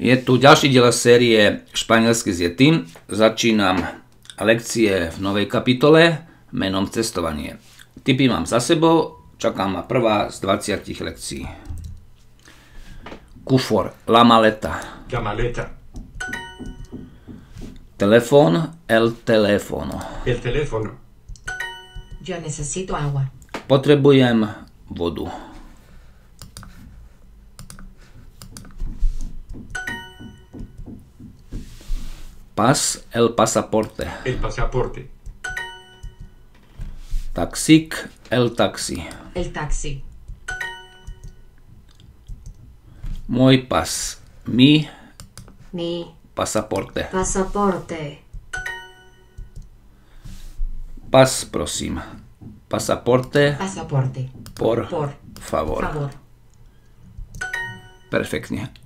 Je tu ďalší diel série Španielsky s Yetim. Začínam lekcie v novej kapitole menom cestovanie. Tipy mám za sebou, čaká ma prvá z 20 lekcií. Kufor, la maleta. La maleta. Telefón, el teléfono. El teléfono. Yo necesito agua. Potrebujem vodu. Pas, el pasaporte. El pasaporte. Taxík, el taxi. El taxi. Môj pas, mi pasaporte. Pasaporte. Pas, prosím. Pasaporte, Pasaporte. por Por favor. favor. Perfektne.